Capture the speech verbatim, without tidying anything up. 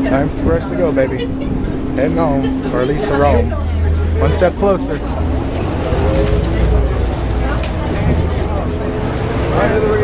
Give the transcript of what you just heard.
Time for us to go, baby. Heading home, or at least to Rome. One step closer. All right,